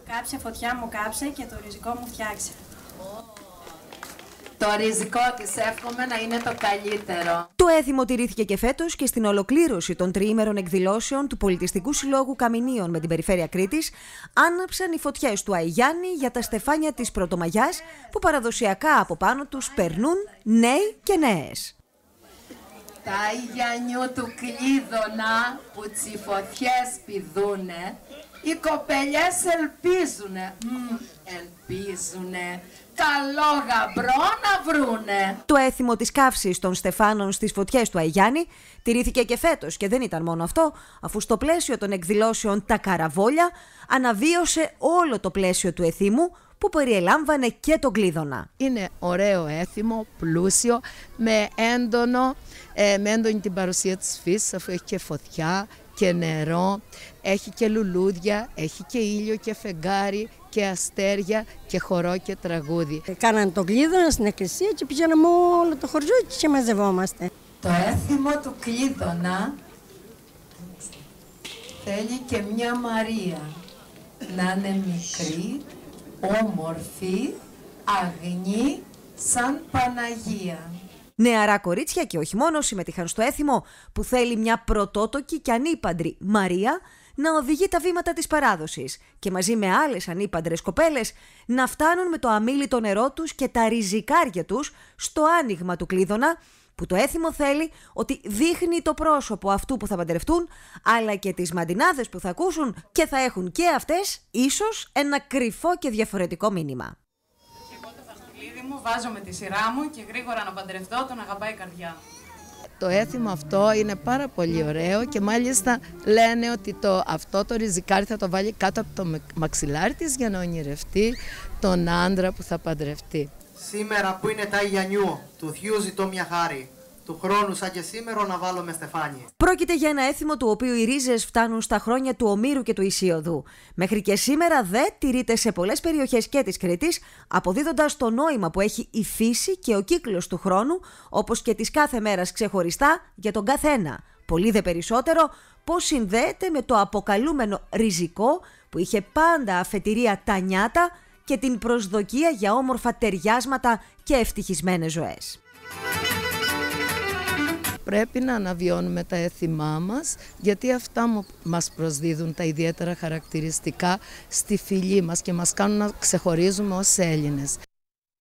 Κάψε φωτιά μου κάψε και το ριζικό μου φτιάξε. Το ριζικό της εύχομαι να είναι το καλύτερο. Το έθιμο τηρήθηκε και φέτος και στην ολοκλήρωση των τριήμερων εκδηλώσεων του Πολιτιστικού Συλλόγου Καμινίων με την Περιφέρεια Κρήτης άναψαν οι φωτιές του Αϊγιάννη για τα στεφάνια της Πρωτομαγιάς που παραδοσιακά από πάνω τους περνούν νέοι και νέες. Τα Αϊγιανιού του Κλείδωνα που τσι φωτιές πηδούνε, οι κοπελιές ελπίζουνε καλό γαμπρό να βρούνε. Το έθιμο της καύσης των στεφάνων στις φωτιές του Αϊγιάννη τηρήθηκε και φέτος και δεν ήταν μόνο αυτό, αφού στο πλαίσιο των εκδηλώσεων «Τα Καραβόλια» αναβίωσε όλο το πλαίσιο του εθήμου που περιελάμβανε και τον Κλείδωνα. Είναι ωραίο έθιμο, πλούσιο, με έντονη την παρουσία της φύσης, αφού έχει και φωτιά και νερό, έχει και λουλούδια, έχει και ήλιο και φεγγάρι και αστέρια και χορό και τραγούδι. Κάναν τον Κλείδωνα στην εκκλησία και πηγαίναμε όλο το χωριό και μαζευόμαστε. Το έθιμο του Κλείδωνα θέλει και μια Μαρία να είναι μικρή, όμορφη, αγνή, σαν Παναγία. Νεαρά κορίτσια και όχι μόνο συμμετείχαν στο έθιμο που θέλει μια πρωτότοκη και ανήπαντρη Μαρία να οδηγεί τα βήματα της παράδοσης και μαζί με άλλες ανήπαντρες κοπέλες να φτάνουν με το αμίλητο νερό τους και τα ριζικάρια τους στο άνοιγμα του Κλείδωνα, που το έθιμο θέλει ότι δείχνει το πρόσωπο αυτού που θα παντρευτούν, αλλά και τις μαντινάδες που θα ακούσουν και θα έχουν και αυτές ίσως ένα κρυφό και διαφορετικό μήνυμα. Βάζω με τη σειρά μου και γρήγορα να παντρευτώ, τον αγαπάει η καρδιά. Το έθιμο αυτό είναι πάρα πολύ ωραίο και μάλιστα λένε ότι αυτό το ριζικάρι θα το βάλει κάτω από το μαξιλάρι της για να ονειρευτεί τον άντρα που θα παντρευτεί. Σήμερα που είναι τα Αϊγιανιού, του Θείου ζητώ μια χάρη. Του χρόνου σαν και σήμερα να βάλω με στεφάνι. Πρόκειται για ένα έθιμο του οποίου οι ρίζες φτάνουν στα χρόνια του Ομήρου και του Ησίωδου. Μέχρι και σήμερα δε τηρείται σε πολλές περιοχές και της Κρήτης, αποδίδοντας το νόημα που έχει η φύση και ο κύκλος του χρόνου, όπως και της κάθε μέρας ξεχωριστά για τον καθένα. Πολύ δε περισσότερο πώς συνδέεται με το αποκαλούμενο ριζικό που είχε πάντα αφετηρία τα νιάτα και την προσδοκία για όμορφα ταιριάσματα και ευτυχισμένες ζωές. Πρέπει να αναβιώνουμε τα έθιμά μας, γιατί αυτά μας προσδίδουν τα ιδιαίτερα χαρακτηριστικά στη φυλή μας και μας κάνουν να ξεχωρίζουμε ως Έλληνες.